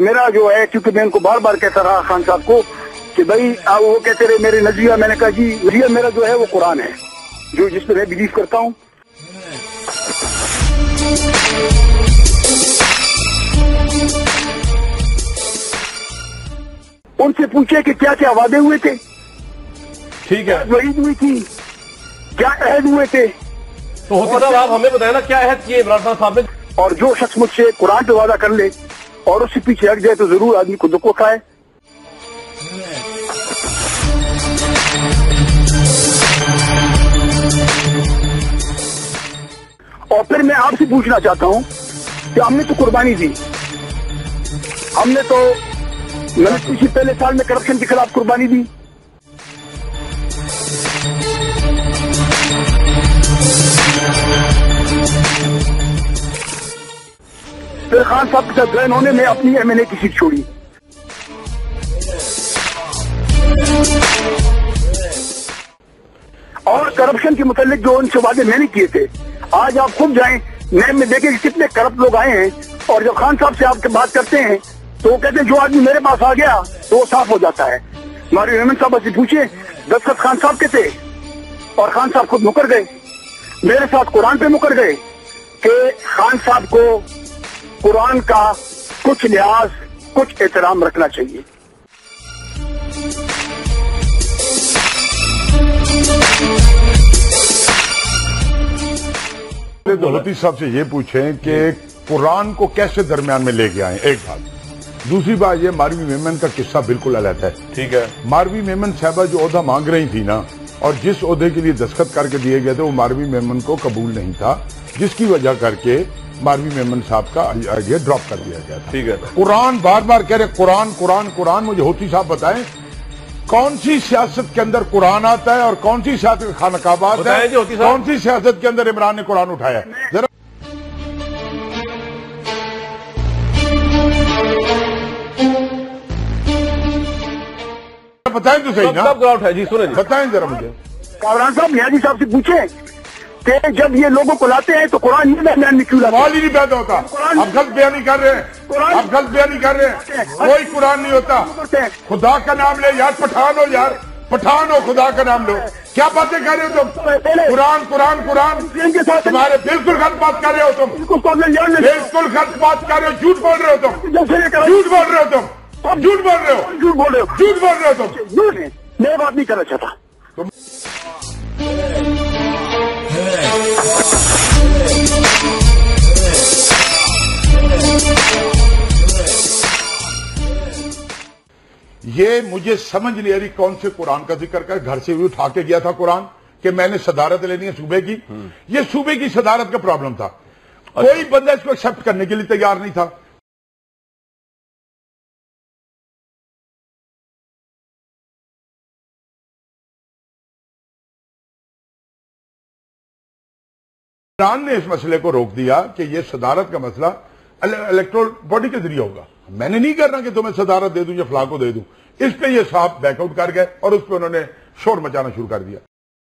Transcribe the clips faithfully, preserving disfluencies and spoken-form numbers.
میرا جو ہے کیونکہ میں ان کو بار بار کہتا رہا خان صاحب کو کہ بھائی وہ کہتے رہے میرے نظریہ، میں نے کہا جی نظریہ میرا جو ہے وہ قرآن ہے، جو جس پہ میں بلیو کرتا ہوں. ان سے پوچھے کہ کیا کیا وعدے ہوئے تھے، ٹھیک ہے، وعید ہوئی تھی، کیا عہد ہوئے تھے. تو ہوتی صاحب آپ ہمیں بتائیں نا کیا عہد کیے عمران خان صاحب نے. اور جو شخص مجھ سے قرآن پہ وعدہ کر لے اور اس سے پیچھے ہٹ جائے تو ضرور آدمی کو دکھ کھائے. اور پھر میں آپ سے پوچھنا چاہتا ہوں کہ ہم نے تو قربانی دی، ہم نے تو میں نے پچھلے پہلے سال میں کرپشن کے خلاف قربانی دی. پھر خان صاحب کے ساتھ جوائن ہونے میں اپنی ایم این اے کی سیٹ چھوڑی. اور کرپشن کے متعلق جو ان سے وعدے میں نے کیے تھے، آج آپ خود جائیں نیم میں دیکھیں کہ کتنے کرپٹ لوگ آئے ہیں. اور جب خان صاحب سے آپ سے بات کرتے ہیں تو وہ کہتے ہیں جو آدمی میرے پاس آ گیا تو وہ صاف ہو جاتا ہے. ہمارے میمن صاحب سے پوچھے دستخط خان صاحب کے تھے اور خان صاحب خود مکر گئے، میرے ساتھ قرآن پہ مکر گئے کہ خان صاحب کو قرآن کا کچھ لحاظ کچھ احترام رکھنا چاہیے. دولتی صاحب سے یہ پوچھیں کہ قرآن کو کیسے درمیان میں لے کے آئیں، ایک بات. دوسری بات یہ ماروی میمن کا قصہ بالکل الگ ہے. ٹھیک ہے، ماروی میمن صاحبہ جو عہدہ مانگ رہی تھی نا، اور جس عہدے کے لیے دستخط کر کے دیے گئے تھے وہ ماروی میمن کو قبول نہیں تھا، جس کی وجہ کر کے ماروی میمن صاحب کا یہ ڈراپ کر دیا گیا تھا. ٹھیک ہے، قرآن بار بار کہہ رہے قرآن قرآن قرآن. مجھے ہوتی صاحب بتائیں کون سی سیاست کے اندر قرآن آتا ہے اور کون سی سیاست کا خانہ کعبہ آتا ہے، کون سی سیاست کے اندر عمران نے قرآن اٹھایا ہے؟ ذرا بتائیں تو صحیح نا، جی سنیں بتائیں ذرا مجھے. کامران صاحب نیازی صاحب سے پوچھیں کہ جب یہ لوگوں کو لاتے ہیں تو قرآن یہ درمیان میں کیوں لاتے ہیں؟ سوال ہی نہیں پیدا ہوتا. اب غلط بیانی کر رہے ہیں، اب غلط بیانی کر رہے ہیں. کوئی قرآن نہیں ہوتا. خدا کا نام لے یار، پٹھان ہو یار، پٹھان ہو، خدا کا نام لو. کیا باتیں کر رہے ہو تم؟ قرآن قرآن قرآن تمہارے بالکل غلط بات کر رہے ہو تم، بالکل غلط بات کر رہے ہو. جھوٹ بول رہے ہو تم، جھوٹ بول رہے ہو تم، جھوٹ بول رہے ہو، جھوٹ بول رہے ہو، جھوٹ بول رہے ہو تم. میں بات نہیں کرنا چاہتا. یہ مجھے سمجھ نہیں آ رہی کون سے قرآن کا ذکر کر گھر سے بھی اٹھا کے گیا تھا قرآن کہ میں نے صدارت لینی ہے صوبے کی. یہ صوبے کی صدارت کا پرابلم تھا. کوئی بندہ اس کو ایکسپٹ کرنے کے لیے تیار نہیں تھا. عمران نے اس مسئلے کو روک دیا کہ یہ صدارت کا مسئلہ الیکٹرل باڈی کے ذریعے ہوگا. میں نے نہیں کرنا کہ تمہیں صدارت دے دوں یا فلاں کو دے دوں. اس پہ یہ صاحب بیک آؤٹ کر گئے اور اس پہ انہوں نے شور مچانا شروع کر دیا.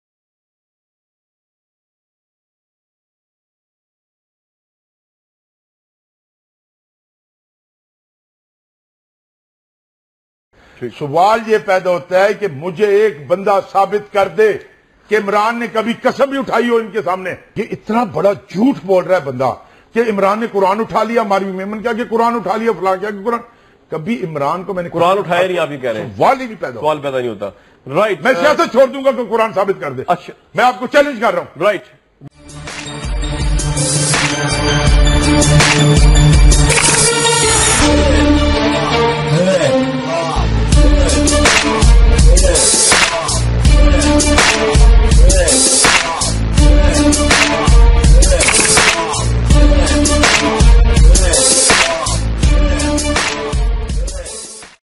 سوال یہ پیدا ہوتا ہے کہ مجھے ایک بندہ ثابت کر دے کہ عمران نے کبھی قسم بھی اٹھائی ہو ان کے سامنے. یہ اتنا بڑا جھوٹ بول رہا ہے بندہ کہ عمران نے قرآن اٹھا لیا، ماروی میمن کیا کہ قرآن اٹھا لیا، فلاں کیا کہ قرآن. کبھی عمران کو میں نے قرآن اٹھایا نہیں، آپ ہی کہہ رہے ہیں. سوال ہی نہیں پیدا سوال پیدا نہیں ہوتا. رائٹ، میں سیاست چھوڑ دوں گا کہ قرآن ثابت کر دے. اچھا، میں آپ کو چیلنج کر رہا ہوں. رائٹ.